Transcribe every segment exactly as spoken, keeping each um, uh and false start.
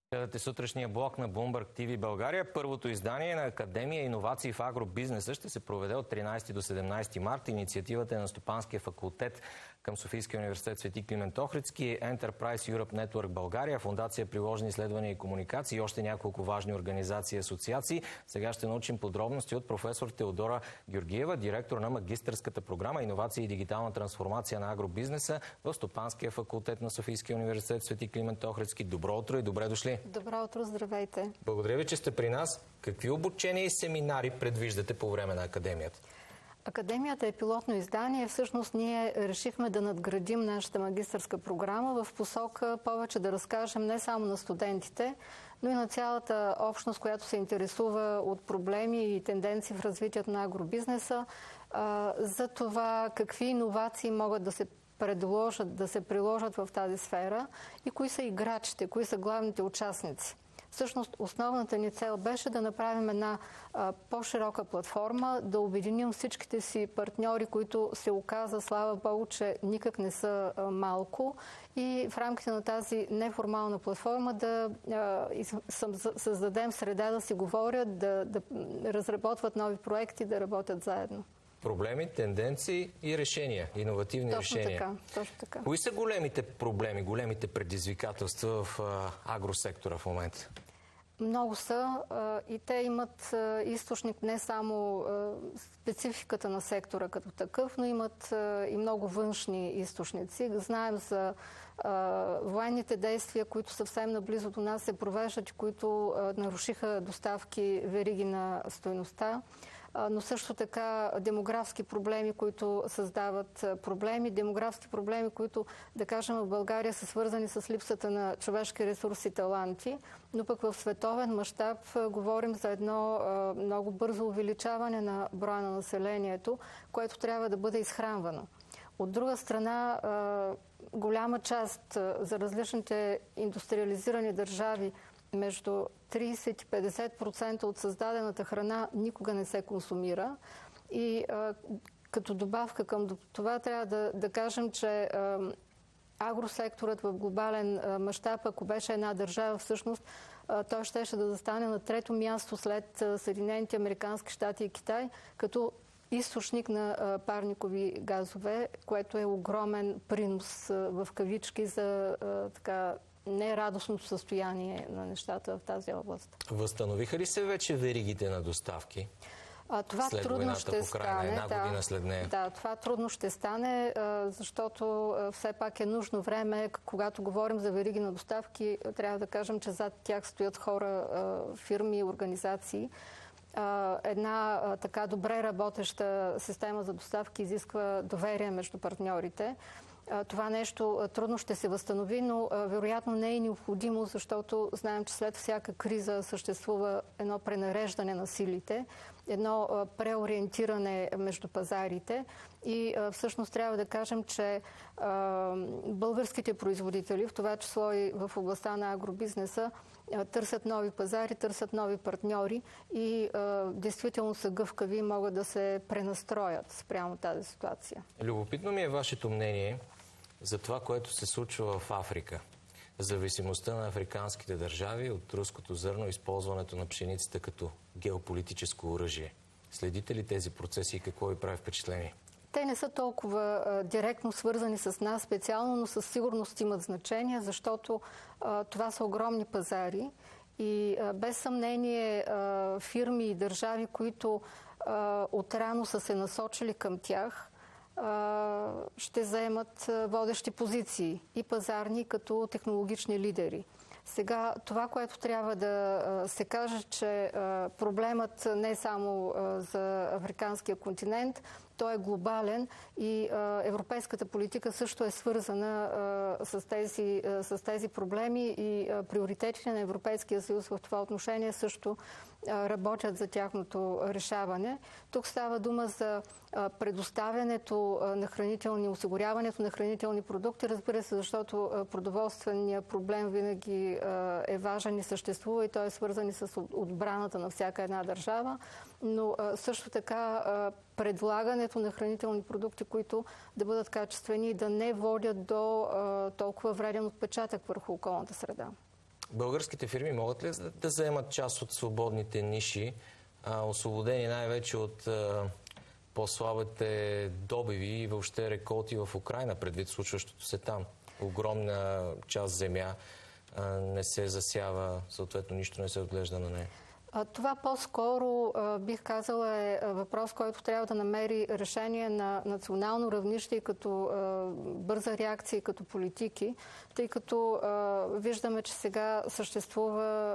Гледате сутрешния блок на Bloomberg Ти Ви България. Първото издание на Академия иновации в агробизнеса ще се проведе от тринадесети до седемнадесети март. Инициативата е на Стопанския факултет към Софийския университет Свети Климент Охридски, Enterprise Europe Network България, Фондация Приложни изследвания и комуникации и още няколко важни организации и асоциации. Сега ще научим подробности от професор Теодора Георгиева, директор на магистърската програма Иновации и дигитална трансформация на агробизнеса в Стопанския факултет на Софийския университет Свети Климент Охридски. Добро утро и добре дошли! Добро утро, здравейте! Благодаря ви, че сте при нас. Какви обучения и семинари предвиждате по време на Академията? Академията е пилотно издание. Всъщност ние решихме да надградим нашата магистърска програма в посока повече да разкажем не само на студентите, но и на цялата общност, която се интересува от проблеми и тенденции в развитието на агробизнеса, за това какви иновации могат да се предложат, да се приложат в тази сфера и кои са играчите, кои са главните участници. Всъщност, основната ни цел беше да направим една по-широка платформа, да обединим всичките си партньори, които се оказа, слава Богу, че никак не са а, малко, и в рамките на тази неформална платформа да а, създадем среда да си говорят, да, да разработват нови проекти, да работят заедно. Проблеми, тенденции и решения, иновативни точно решения. Така, точно така. Кои са големите проблеми, големите предизвикателства в а, агросектора в момента? Много са а, и те имат а, източник не само а, спецификата на сектора като такъв, но имат а, и много външни източници. Знаем за а, военните действия, които съвсем наблизо до нас се провеждат, които а, нарушиха доставки вериги на стойността, но също така демографски проблеми, които създават проблеми, демографски проблеми, които, да кажем, в България са свързани с липсата на човешки ресурси и таланти, но пък в световен мащаб говорим за едно много бързо увеличаване на броя на населението, което трябва да бъде изхранвано. От друга страна, голяма част за различните индустриализирани държави, между тридесет и петдесет процента от създадената храна никога не се консумира. И а, като добавка към това трябва да, да кажем, че а, агросекторът в глобален мащаб, ако беше една държава, всъщност а, той щеше да застане на трето място след а, Съединените американски щати и Китай, като източник на а, парникови газове, което е огромен принос а, в кавички за а, така нерадостното състояние на нещата в тази област. Възстановиха ли се вече веригите на доставки? А, това след трудно ще стане. Една да, година след нея. Да, това трудно ще стане, защото все пак е нужно време. Когато говорим за вериги на доставки, трябва да кажем, че зад тях стоят хора, фирми, организации. Една така добре работеща система за доставки изисква доверие между партньорите. Това нещо трудно ще се възстанови, но вероятно не е необходимо, защото знаем, че след всяка криза съществува едно пренареждане на силите, едно преориентиране между пазарите и всъщност трябва да кажем, че българските производители, в това число и в областта на агробизнеса, търсят нови пазари, търсят нови партньори и действително са гъвкави и могат да се пренастроят спрямо тази ситуация. Любопитно ми е вашето мнение за това, което се случва в Африка. Зависимостта на африканските държави от руското зърно, използването на пшеницата като геополитическо оръжие. Следите ли тези процеси и какво ви прави впечатление? Те не са толкова а, директно свързани с нас специално, но със сигурност имат значение, защото а, това са огромни пазари и а, без съмнение а, фирми и държави, които а, отрано са се насочили към тях, ще заемат водещи позиции и пазарни, като технологични лидери. Сега, това, което трябва да се каже, че проблемът не е само за африканския континент, той е глобален и а, европейската политика също е свързана а, с, тези, а, с тези проблеми и а, приоритетите на Европейския съюз в това отношение също а, работят за тяхното решаване. Тук става дума за а, предоставянето а, на хранителни, осигуряването на хранителни продукти, разбира се, защото а, продоволственият проблем винаги а, е важен и съществува и той е свързан и с отбраната на всяка една държава, но а, също така а, предлагането на хранителни продукти, които да бъдат качествени и да не водят до а, толкова вреден отпечатък върху околната среда. Българските фирми могат ли да заемат част от свободните ниши, а, освободени най-вече от а, по-слабите добиви и въобще реколти в Украйна, предвид случващото се там? Огромна част земя а, не се засява, съответно нищо не се отглежда на нея. Това по-скоро, бих казала, е въпрос, който трябва да намери решение на национално равнище и като бърза реакция и като политики, тъй като виждаме, че сега съществува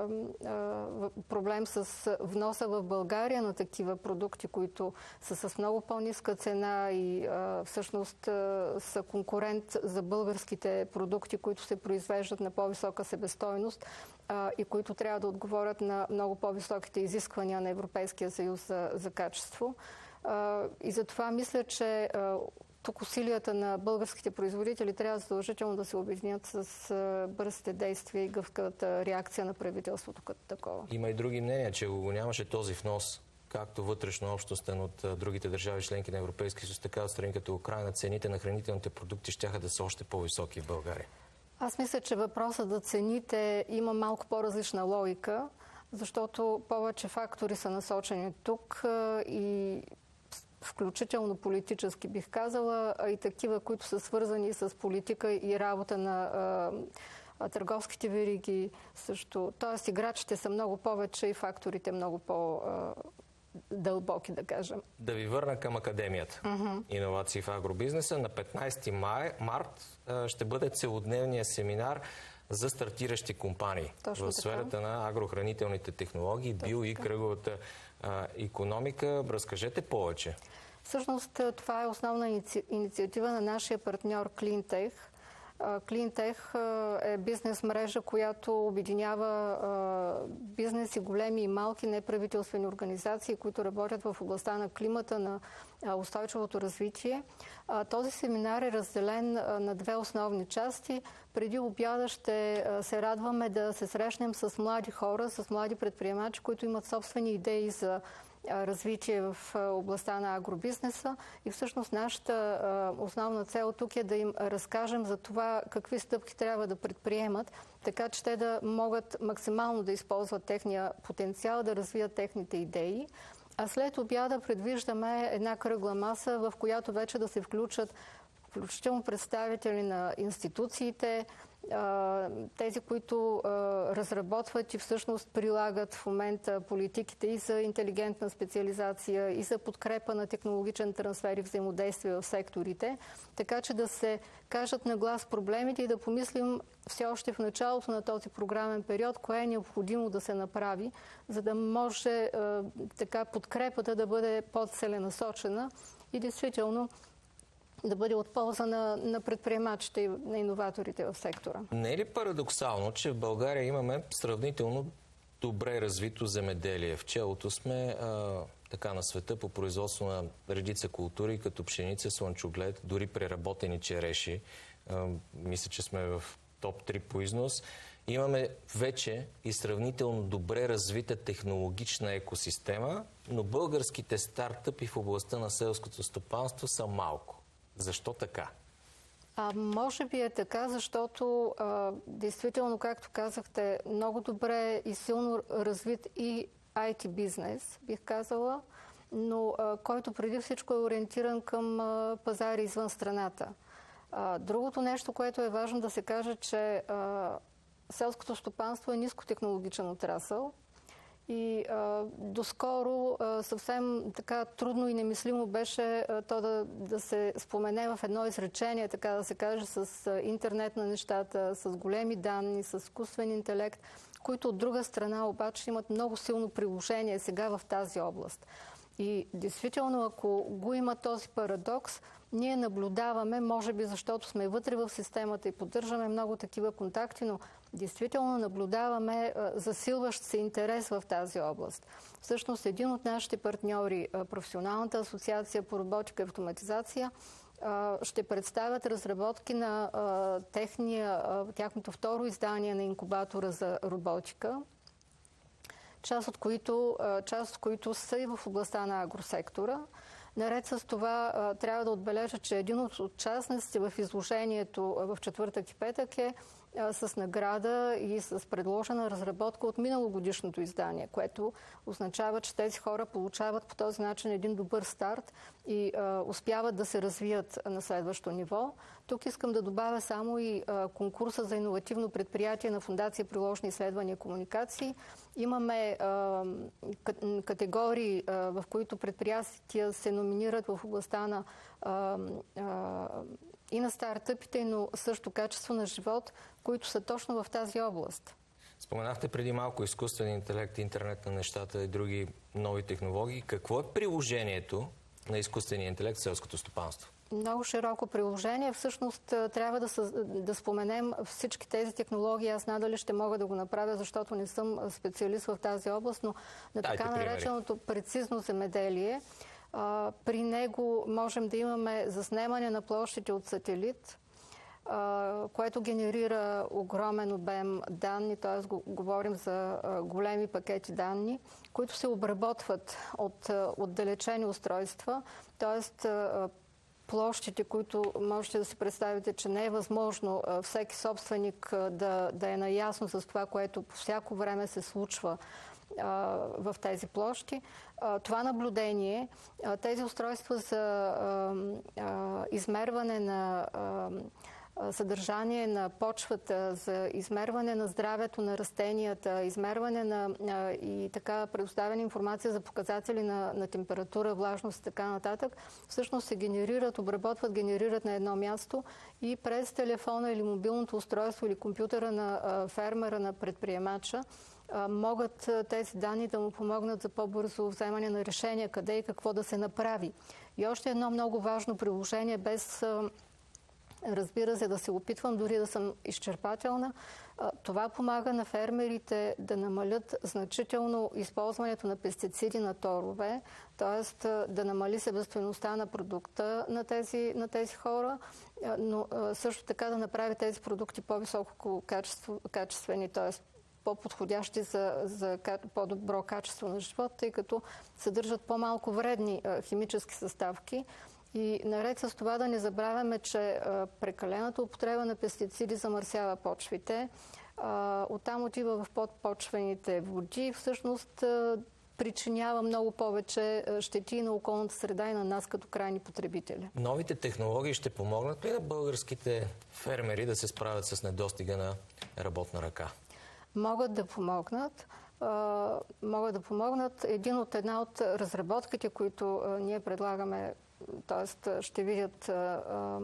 проблем с вноса в България на такива продукти, които са с много по-ниска цена и всъщност са конкурент за българските продукти, които се произвеждат на по-висока себестойност и които трябва да отговорят на много по-високите изисквания на Европейския съюз за, за качество. И затова мисля, че тук усилията на българските производители трябва задължително да се обединят с бързите действия и гъвкавата реакция на правителството като такова. Има и други мнения, че го нямаше този внос, както вътрешно общностен от другите държави членки на Европейския съюз, така от страни като Украйна, цените на хранителните продукти щяха да са още по-високи в България. Аз мисля, че въпросът за цените има малко по-различна логика, защото повече фактори са насочени тук и включително политически бих казала, а и такива, които са свързани с политика и работа на а, търговските вериги също. Тоест играчите са много повече и факторите много по-дълбоки, да кажем. Да ви върна към Академията. Uh-huh. Иновации в агробизнеса. На петнайсети март ще бъде целодневния семинар за стартиращи компании. Точно в сферата така. На агрохранителните технологии, Точно био и така. Кръговата а, икономика. Разкажете повече. Всъщност това е основна иници... инициатива на нашия партньор Клинтех. Клинтех е бизнес мрежа, която обединява бизнеси, големи и малки неправителствени организации, които работят в областта на климата, на устойчивото развитие. Този семинар е разделен на две основни части. Преди обяда ще се радваме да се срещнем с млади хора, с млади предприемачи, които имат собствени идеи за развитие в областта на агробизнеса и всъщност нашата основна цел тук е да им разкажем за това какви стъпки трябва да предприемат, така че те да могат максимално да използват техния потенциал, да развият техните идеи. А след обяда предвиждаме една кръгла маса, в която вече да се включат включително представители на институциите, тези, които разработват и всъщност прилагат в момента политиките и за интелигентна специализация, и за подкрепа на технологичен трансфер и взаимодействие в секторите, така че да се кажат на глас проблемите и да помислим все още в началото на този програмен период, кое е необходимо да се направи, за да може така подкрепата да бъде по-целенасочена и действително да бъде от полза на, на предприемачите и на иноваторите в сектора. Не е ли парадоксално, че в България имаме сравнително добре развито земеделие? В челото сме а, така на света по производство на редица култури, като пшеница, слънчоглед, дори преработени череши. А, мисля, че сме в топ три по износ. Имаме вече и сравнително добре развита технологична екосистема, но българските стартъпи в областта на селското стопанство са малко. Защо така? А, може би е така, защото а, действително, както казахте, много добре и силно развит и ай ти бизнес, бих казала, но а, който преди всичко е ориентиран към а, пазари извън страната. А, другото нещо, което е важно да се каже, че а, селското стопанство е нискотехнологичен отрасъл. И а, доскоро а, съвсем така трудно и немислимо беше а, то да, да се спомене в едно изречение, така да се каже, с а, интернет на нещата, с големи данни, с изкуствен интелект, които от друга страна обаче имат много силно приложение сега в тази област. И действително, ако го има този парадокс, ние наблюдаваме, може би защото сме вътре в системата и поддържаме много такива контакти, но действително наблюдаваме засилващ се интерес в тази област. Всъщност един от нашите партньори, Професионалната асоциация по роботика и автоматизация, ще представят разработки на техния, тяхното второ издание на инкубатора за роботика, част от които, част от които са и в областта на агросектора. Наред с това трябва да отбележа, че един от участниците в изложението в четвъртък и петък е а, с награда и с предложена разработка от миналогодишното издание, което означава, че тези хора получават по този начин един добър старт и а, успяват да се развият на следващо ниво. Тук искам да добавя само и а, конкурса за иновативно предприятие на Фондация Приложни изследвания и комуникации. Имаме а, категории, а, в които предприятия се номинират в областта на а, а, и на стартъпите, но също качество на живот, които са точно в тази област. Споменахте преди малко изкуствен интелект, интернет на нещата и други нови технологии. Какво е приложението на изкуствения интелект в селското стопанство? Много широко приложение. Всъщност трябва да, съ... да споменем всички тези технологии. Аз надали ще мога да го направя, защото не съм специалист в тази област, но на Дайте така примери. нареченото прецизно земеделие. А, при него можем да имаме заснемане на площите от сателит, а, което генерира огромен обем данни, т.е. говорим за а, големи пакети данни, които се обработват от а, отдалечени устройства, т.е. площите, които можете да си представите, че не е възможно а, всеки собственик а, да, да е наясно с това, което по всяко време се случва в тези площи. Това наблюдение, тези устройства за измерване на съдържание на почвата, за измерване на здравето на растенията, измерване на и така предоставяне информация за показатели на, на температура, влажност и така нататък, всъщност се генерират, обработват, генерират на едно място и през телефона или мобилното устройство или компютъра на фермера, на предприемача, могат тези данни да му помогнат за по-бързо вземане на решения къде и какво да се направи. И още едно много важно приложение, без, разбира се, да се опитвам дори да съм изчерпателна, това помага на фермерите да намалят значително използването на пестициди на торове, т.е. да намали себестойността на продукта на тези, на тези хора, но също така да направи тези продукти по-високо качество, качествени, т.е. по-подходящи за, за по-добро качество на живот, тъй като съдържат по-малко вредни а, химически съставки. И наред с това да не забравяме, че а, прекалената употреба на пестициди замърсява почвите. А, оттам отива в подпочвените води. Всъщност а, причинява много повече щети на околната среда и на нас като крайни потребители. Новите технологии ще помогнат ли на българските фермери да се справят с недостига на работна ръка? Могат да помогнат. А, могат да помогнат. Един от една от разработките, които а, ние предлагаме, т.е. ще видят а,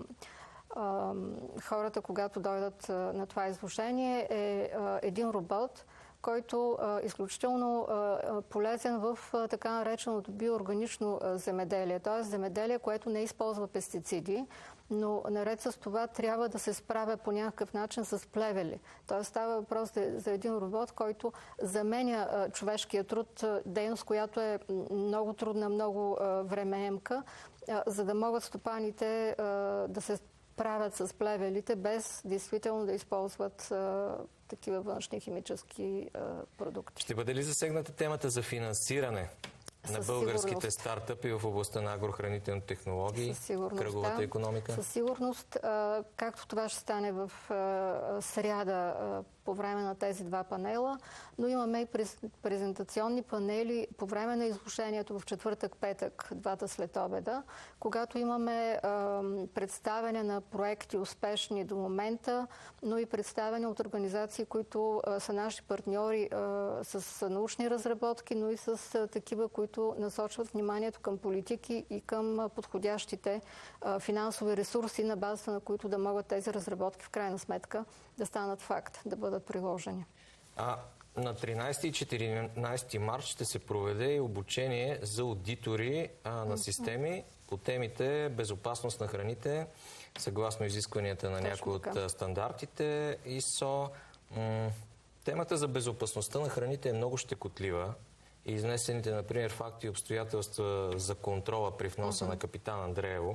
а, хората, когато дойдат а, на това изложение, е а, един робот, който е изключително а, полезен в а, така нареченото биоорганично а, земеделие. Т.е. земеделие, което не използва пестициди, но наред с това трябва да се справя по някакъв начин с плевели. Т.е. става въпрос за, за един робот, който заменя а, човешкия труд, а, дейност, която е много трудна, много а, времеемка, а, за да могат стопаните а, да се правят с плевелите, без действително да използват а, такива външни химически а, продукти. Ще бъде ли засегната темата за финансиране на българските стартъпи в областта на агрохранителните технологии, кръговата да. икономика? Със сигурност, а, както това ще стане в а, сряда а, по време на тези два панела, но имаме и презентационни панели по време на изложението в четвъртък-петък, двата след обеда, когато имаме а, представяне на проекти успешни до момента, но и представяне от организации, които а, са наши партньори а, с научни разработки, но и с а, такива, които насочват вниманието към политики и към а, подходящите а, финансови ресурси, на базата на които да могат тези разработки в крайна сметка да станат факт, да бъдат приложени. А на тринайсети и четиринайсети март ще се проведе и обучение за аудитори а, на системи по темите безопасност на храните, съгласно изискванията на някои от стандартите ай ес о. М- темата за безопасността на храните е много щекотлива. И изнесените, например, факти и обстоятелства за контрола при вноса uh-huh. на Капитан Андреево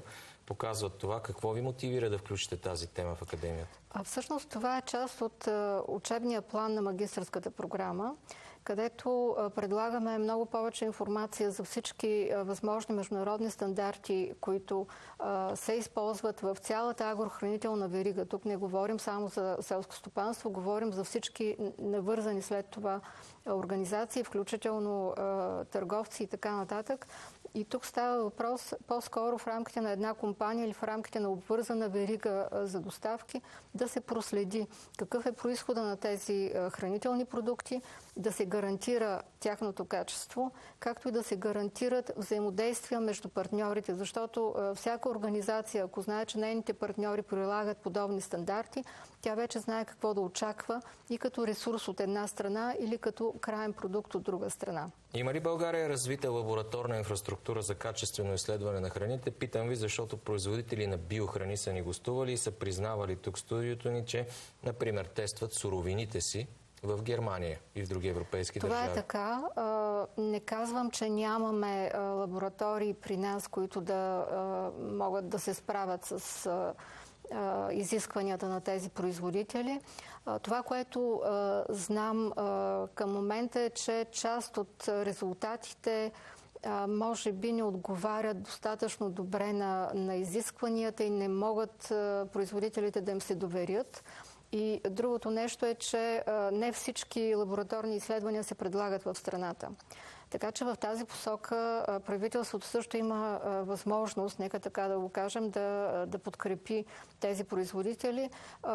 показват това. Какво ви мотивира да включите тази тема в академията? А всъщност това е част от учебния план на магистърската програма, където предлагаме много повече информация за всички възможни международни стандарти, които се използват в цялата агрохранителна верига. Тук не говорим само за селско стопанство, говорим за всички навързани след това организации, включително търговци и така нататък. И тук става въпрос по-скоро в рамките на една компания или в рамките на обвързана верига за доставки да се проследи какъв е произхода на тези хранителни продукти, да се гарантира тяхното качество, както и да се гарантират взаимодействия между партньорите, защото всяка организация, ако знае, че нейните партньори прилагат подобни стандарти, тя вече знае какво да очаква и като ресурс от една страна или като краен продукт от друга страна. Има ли България развита лабораторна инфраструктура за качествено изследване на храните? Питам ви, защото производители на биохрани са ни гостували и са признавали тук в студиото ни, че, например, тестват суровините си в Германия и в други европейски Това държави. Това е така. Не казвам, че нямаме лаборатории при нас, които да могат да се справят с изискванията на тези производители. Това, което знам към момента е, че част от резултатите може би не отговарят достатъчно добре на, на изискванията и не могат производителите да им се доверят. И другото нещо е, че не всички лабораторни изследвания се предлагат в страната. Така че в тази посока правителството също има възможност, нека така да го кажем, да, да подкрепи тези производители.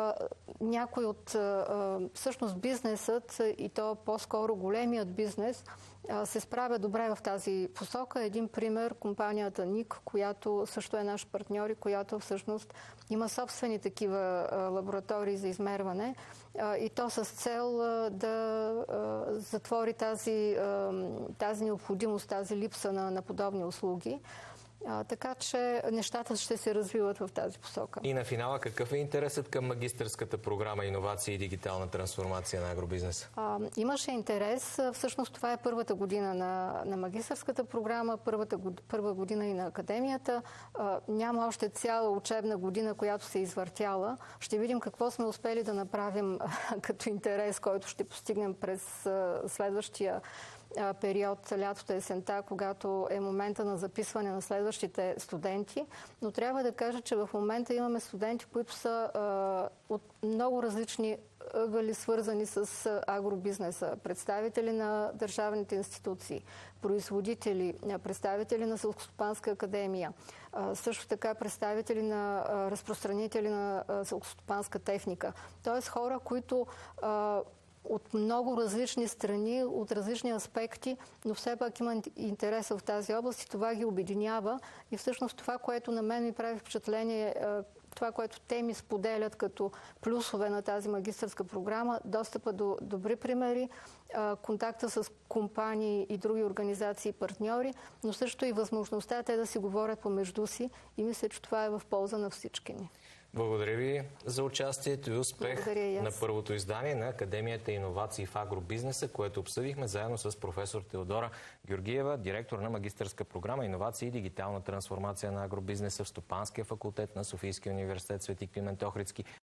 Някой от всъщност бизнесът, и то по-скоро големият бизнес, се справя добре в тази посока. Един пример, компанията ник, която също е наш партньор и която всъщност има собствени такива лаборатории за измерване, и то с цел да затвори тази, тази необходимост, тази липса на, на подобни услуги. А, така че нещата ще се развиват в тази посока. И на финала, какъв е интересът към магистърската програма Иновации и дигитална трансформация на агробизнеса? А, имаше интерес. Всъщност това е първата година на, на магистърската програма, първата първа година и на академията. А, няма още цяла учебна година, която се е извъртяла. Ще видим какво сме успели да направим като интерес, който ще постигнем през а, следващия период, лятото, есента, когато е момента на записване на следващите студенти. Но трябва да кажа, че в момента имаме студенти, които са а, от много различни ъгъли, свързани с агробизнеса. Представители на държавните институции, производители, представители на Селскостопанска академия, а, също така представители на а, разпространители на а, селскостопанска техника. Тоест хора, които а, от много различни страни, от различни аспекти, но все пак има интерес в тази област и това ги обединява. И всъщност това, което на мен ми прави впечатление, това, което те ми споделят като плюсове на тази магистърска програма, достъпа до добри примери, контакта с компании и други организации и партньори, но също и възможността те да си говорят помежду си и мисля, че това е в полза на всички ни. Благодаря ви за участието и успех на първото издание на Академията Иновации в агробизнеса, което обсъдихме заедно с професор Теодора Георгиева, директор на магистърска програма Иновации и дигитална трансформация на агробизнеса в Стопанския факултет на Софийския университет Свети Климент Охридски.